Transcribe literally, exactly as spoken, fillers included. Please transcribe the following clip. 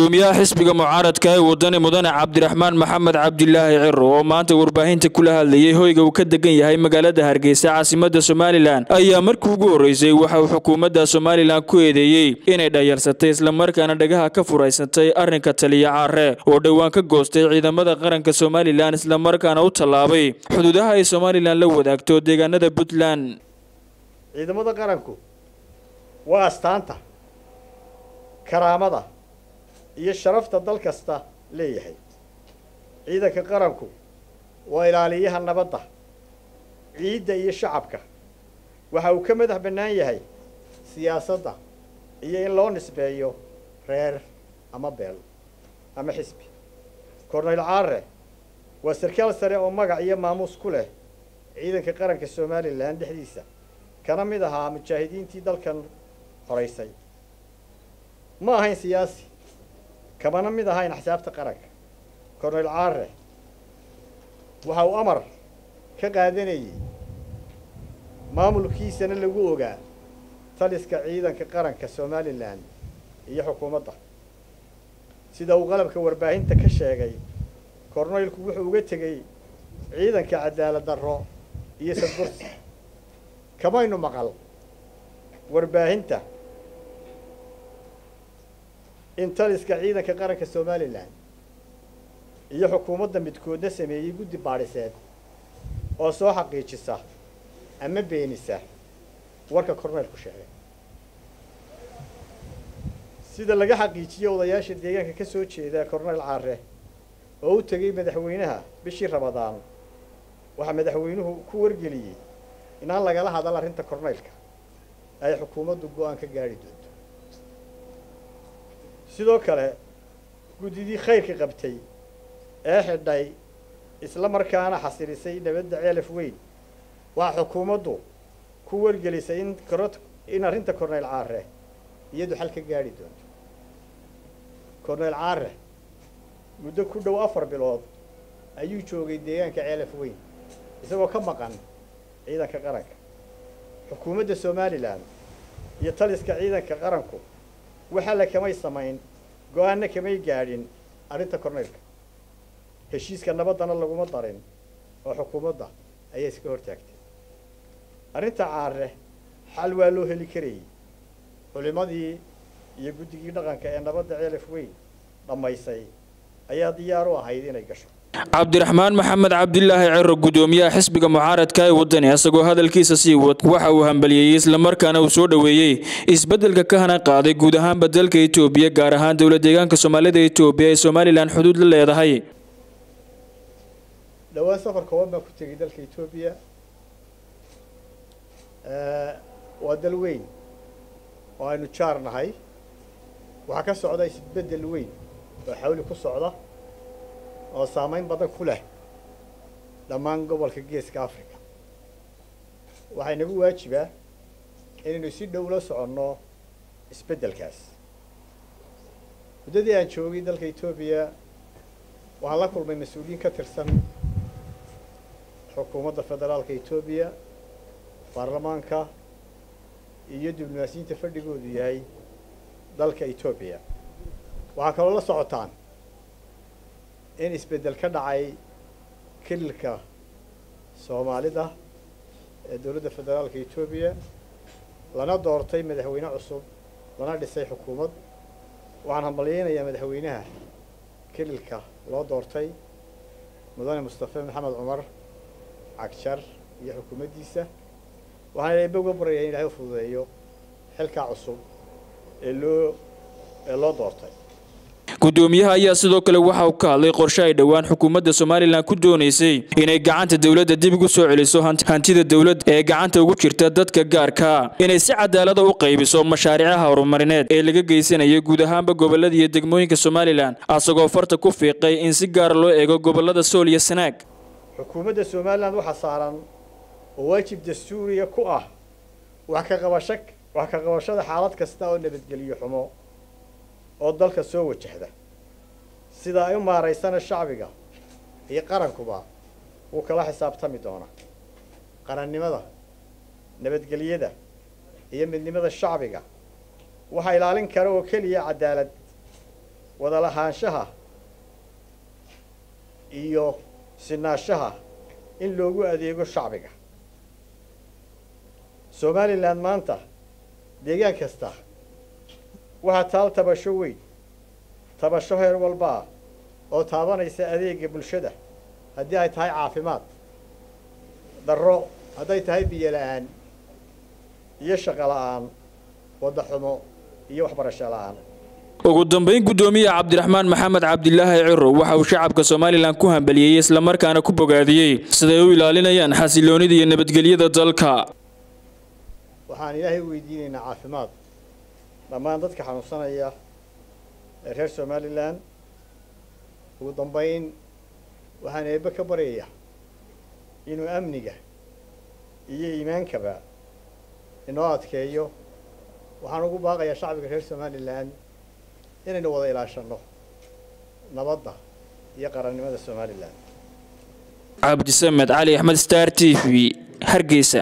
gudoomiyaha xisbiga mucaaradka ee wadani mudane Cabdiraxmaan Maxamed Cabdilaahi Ciro oo maanta warbaahinta kula hadlayay hoyga uu ka degan yahay magaalada Hargeysa caasimadda Soomaaliland ayaa markii ugu horeysay waxa uu xukuumadda Soomaaliland ku eedeeyay inay dhayarsatay isla markaana dhagaha ka furaysatay arrinka taliya Caare oo dhawaan ka goostay ciidamada qaranka Soomaaliland isla markaana u talaabay xuduudaha ay Soomaaliland la wadaagto deegaanada Puntland. ciidamada qaranku waa astaanta karaamada iyo sharafta dal kasta leeyahay. ciidanka qaranku waa ilaaliyaha nabadda ciidda iyo shacabka. waxa uu ka madax bannaan yahay siyaasadda iyo in loo nisbeeyo reer ama beel ama xisbi. Korneyl Caare waa sarkaal sare oo magac iyo maamuus ku leh ciidanka qaranka Soomaaliland dhexdiisa kana mid ahaa mujaahidiintii dalkan horeysay. ma ahayn siyaasi kamana mid ahayn xisaabta qaranka. Korneyl Caare waxa uu amar ka qaadanayay maamulkiisana lagu ogaa taliska ciidanka qaranka Soomaaliland iyo xukuumadda. sida uu qalabka warbaahinta ka sheegay, korneylku wuxuu uga tegay ciidanka cadaalad darro iyo sadbursi. kamaynu maqal warbaahinta in taliska ciidanka qaranka Soomaaliland iyo xukuumadda midkoodna sameeyay guddi baadhiseed oo soo xaqiijisa ama beenisa warka korneylku sheegay. sida laga xaqiijiyay odayaasha deegaanka ka soo jeeda Korneyl Caare oo u tagay madaxweynaha bishii Ramadaan, waxa madaxweynuhu ku wargeliyay in aan lagala hadal arrinta korneylka ay xukuumaddu go'aan ka gaari doonto. sidoo kale guddidii khayrka qabtay ee xidhay isla markaana xasilisay nabadda ceelaf weyn waxa xukuumaddu ku wargelisay in korot in arrinta Korneyl Caare iyadu xal ka gaari doonto. Korneyl Caare muddo ku dhow afar bilood ayuu joogay deegaanka ceelaf weyn isagoo ka maqan ciidanka qaranka. xukuumadda Soomaaliland iyo taliska ciidanka qaranku waxa la kamay samayn go'aanna kamay gaadhin arrinta korneylka. heshiiska nabadana laguma darin oo xukuumadda ayaa iska hortaagtay. arrinta Caare xal waa loo heli karayay. culimadii iyo guddigii dhaqanka ee nabadda ceelaf weyn dhamaysay ayaa diyaar u ahayd inay gasho. Cabdiraxmaan Maxamed Cabdilaahi Ciro gudoomiyaha xisbiga mucaaradka ee wadani asagoo hadalkiisa sii wad waxa uu hambaliyay isla markaana uu soo dhaweeyay isbedelka ka hana qaaday guud ahaan badalka Itoobiya gaar ahaan dawlad deegaanka Soomaalida Itoobiya ee Soomaaliland xuduud la leedahay. dhawaan safar kooban baan ku tegay dalka Itoobiya. ee waa dal weyn oo aynu jaarnahay. waxa ka socda isbedel weyn oo xawli ku socda oo saameyn badan ku leh dhammaan gobolka Geeska Afrika. waxay nagu waajibaa inaynu si dhow la soconno isbedelkaas. muddadii aan joogay dalka Itoobiya waxaan la kulmay mas'uuliyiin ka tirsan xukuumadda federaalka Itoobiya, baarlamaanka iyo diblomaasiyiinta fadhigoodu yahay dalka Itoobiya. waxaa kaloo la socotaan in isbedel ka dhacay kililka Soomaalida ee dawladda federaalka Itoobiya lana doortay madaxweyne cusub lana dhisay xukuumad. waxaan hambaliyaynayaa madaxweynaha kililka loo doortay mudane Mustafa Maxamed Cumar Cagshar iyo xukuumaddiisa. waxaan ilaahay uga baryayaa in Ilaahay u fududeeyo xilka cusub ee loo ee loo doortay. gudoomiyaha ayaa sidoo kale waxa uu ka hadlay qorshe ay dhawaan xukuumadda Soomaaliland ku doonaysay inay gacanta dawladda dib ugu soo celiso hantida dawladda ee gacanta ugu jirta dadka gaarka inay si cadaalad ah u qaybiso mashaariicaha horumarineed ee laga geysanayo guud ahaanba gobolada iyo degmooyinka Soomaaliland asagoo farta ku fiiqay in si gaar loo eego gobolada Sool iyo Sanaag. xukuumadda Soomaaliland waxa saaran oo waajib dastuuri ku ah wax ka qabasho wax ka qabashada xaalad kasta oo nabadgeliyo xumo oo dalka soo wajahda. sida ay u maareysana shacbiga iyo qarankuba uu kala xisaabtami doona. qarannimada, nabadgelyada iyo midnimada shacbiga waxa ilaalin kara oo kaliya cadaalad wada lahaanshaha iyo sinaashaha in loogu adeego shacbiga. Somaliland maanta deegaan kasta waxaa taal tabasho weyn, tabasho heer walba oo taabanaysa adeega bulshada, haddii ay tahay caafimaad darro, hadday tahay biyo la'aan iyo shaqo la'aan, wada xumo iyo waxbarasho la'aan. ugu dambeyn gudoomiye Cabdiraxmaan Maxamed Cabdilaahi Ciro waxa uu shacabka Somaliland ku hambaliyay isla markaana ku bogaadiyay siday u ilaalinayaan xasiloonida iyo nabadgelyada dalka. waxaan Ilaahay weydiinaynaa caafimaad dhammaan dadka xanuunsanaya ee reer Somaliland. ugu dambeyn waxaan eebba ka baryayaa inuu amniga iyo iimaankaba inoo adkeeyo. waxaan ugu baaqayaa shacbiga reer Somaliland inaynu wada ilaashano nabadda iyo qarannimada Somaliland. Cabdi Samed Ali Ahmed Star T V Hargeysa.